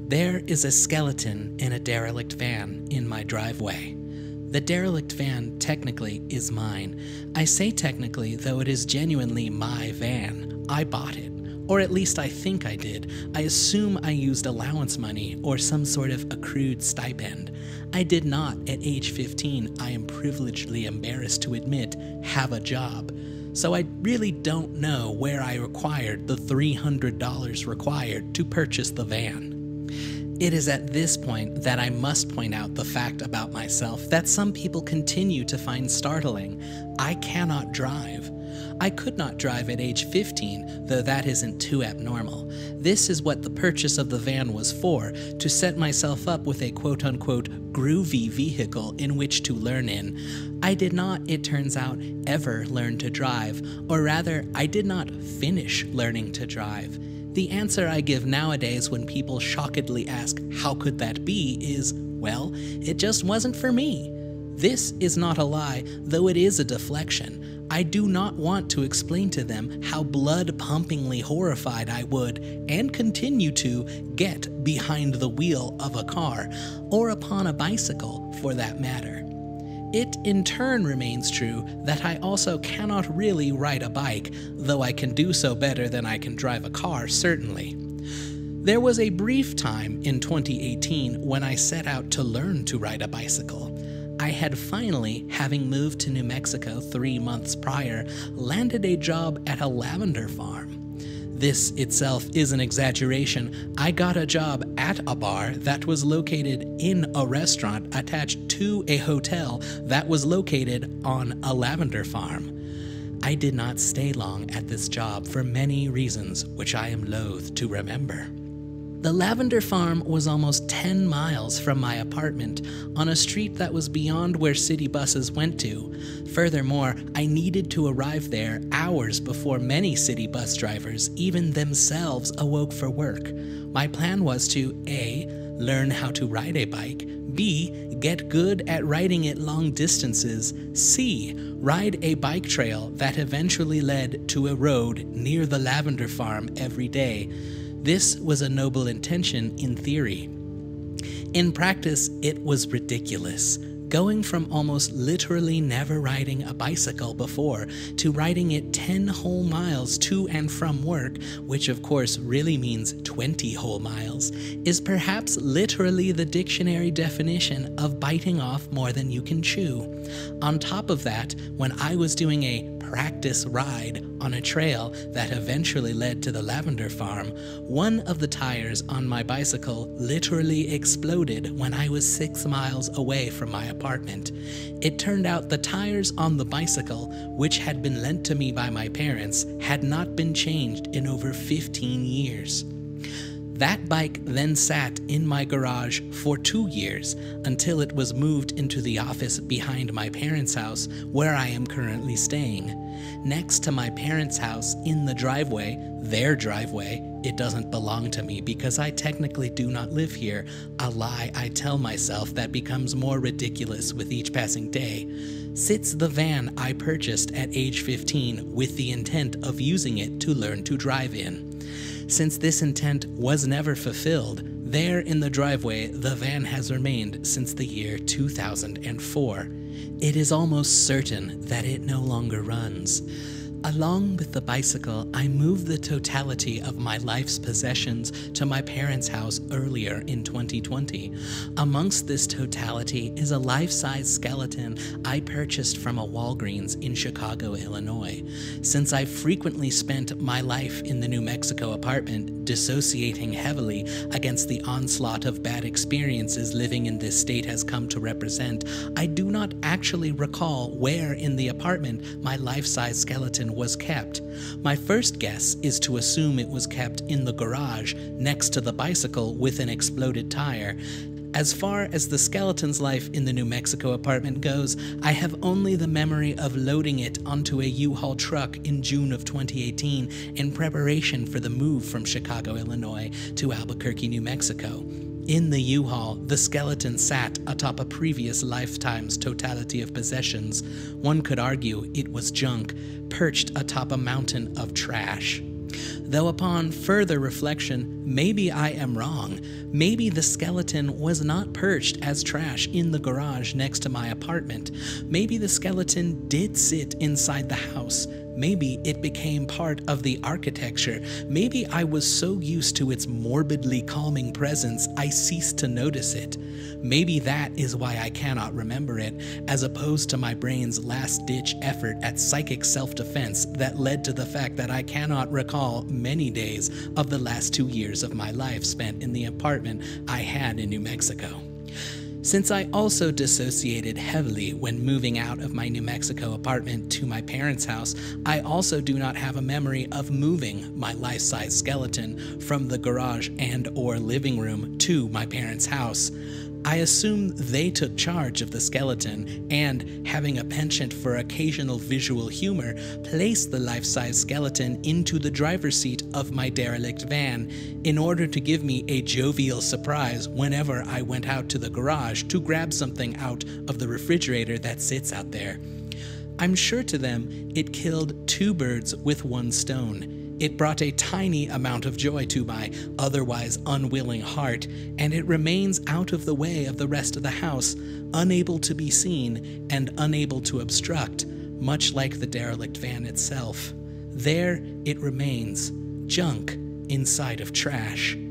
There is a skeleton in a derelict van in my driveway. The derelict van technically is mine. I say technically, though it is genuinely my van. I bought it. Or at least I think I did. I assume I used allowance money or some sort of accrued stipend. I did not, at age 15, I am privilegedly embarrassed to admit, have a job. So I really don't know where I acquired the $300 required to purchase the van. It is at this point that I must point out the fact about myself that some people continue to find startling. I cannot drive. I could not drive at age 15, though that isn't too abnormal. This is what the purchase of the van was for, to set myself up with a quote-unquote groovy vehicle in which to learn in. I did not, it turns out, ever learn to drive, or rather, I did not finish learning to drive. The answer I give nowadays when people shockedly ask, how could that be, is, well, it just wasn't for me. This is not a lie, though it is a deflection. I do not want to explain to them how blood-pumpingly horrified I would, and continue to, get behind the wheel of a car, or upon a bicycle, for that matter. It in turn remains true that I also cannot really ride a bike, though I can do so better than I can drive a car, certainly. There was a brief time in 2018 when I set out to learn to ride a bicycle. I had finally, having moved to New Mexico 3 months prior, landed a job at a lavender farm. This itself is an exaggeration. I got a job at a bar that was located in a restaurant attached to a hotel that was located on a lavender farm. I did not stay long at this job for many reasons which I am loath to remember. The lavender farm was almost 10 miles from my apartment, on a street that was beyond where city buses went to. Furthermore, I needed to arrive there hours before many city bus drivers, even themselves, awoke for work. My plan was to A. Learn how to ride a bike, B. Get good at riding it long distances, C. Ride a bike trail that eventually led to a road near the lavender farm every day. This was a noble intention in theory. In practice, it was ridiculous. Going from almost literally never riding a bicycle before to riding it 10 whole miles to and from work, which of course really means 20 whole miles, is perhaps literally the dictionary definition of biting off more than you can chew. On top of that, when I was doing a practice ride on a trail that eventually led to the lavender farm, one of the tires on my bicycle literally exploded when I was 6 miles away from my apartment. It turned out the tires on the bicycle, which had been lent to me by my parents, had not been changed in over 15 years. That bike then sat in my garage for 2 years until it was moved into the office behind my parents' house, where I am currently staying. Next to my parents' house, in the driveway, their driveway, it doesn't belong to me because I technically do not live here, a lie I tell myself that becomes more ridiculous with each passing day, sits the van I purchased at age 15 with the intent of using it to learn to drive in. Since this intent was never fulfilled, there in the driveway the van has remained since the year 2004. It is almost certain that it no longer runs. Along with the bicycle, I moved the totality of my life's possessions to my parents' house earlier in 2020. Amongst this totality is a life-size skeleton I purchased from a Walgreens in Chicago, Illinois. Since I frequently spent my life in the New Mexico apartment, dissociating heavily against the onslaught of bad experiences living in this state has come to represent, I do not actually recall where in the apartment my life-size skeleton was kept. My first guess is to assume it was kept in the garage next to the bicycle with an exploded tire. As far as the skeleton's life in the New Mexico apartment goes, I have only the memory of loading it onto a U-Haul truck in June of 2018 in preparation for the move from Chicago, Illinois to Albuquerque, New Mexico. In the U-Haul, the skeleton sat atop a previous lifetime's totality of possessions. One could argue it was junk, perched atop a mountain of trash. Though upon further reflection, maybe I am wrong. Maybe the skeleton was not perched as trash in the garage next to my apartment. Maybe the skeleton did sit inside the house. Maybe it became part of the architecture. Maybe I was so used to its morbidly calming presence I ceased to notice it. Maybe that is why I cannot remember it, as opposed to my brain's last-ditch effort at psychic self-defense that led to the fact that I cannot recall many days of the last 2 years of my life spent in the apartment I had in New Mexico. Since I also dissociated heavily when moving out of my New Mexico apartment to my parents' house, I also do not have a memory of moving my life-size skeleton from the garage and/or living room to my parents' house. I assume they took charge of the skeleton and, having a penchant for occasional visual humor, placed the life-size skeleton into the driver's seat of my derelict van in order to give me a jovial surprise whenever I went out to the garage to grab something out of the refrigerator that sits out there. I'm sure to them it killed 2 birds with 1 stone. It brought a tiny amount of joy to my otherwise unwilling heart, and it remains out of the way of the rest of the house, unable to be seen and unable to obstruct, much like the derelict van itself. There it remains, junk inside of trash.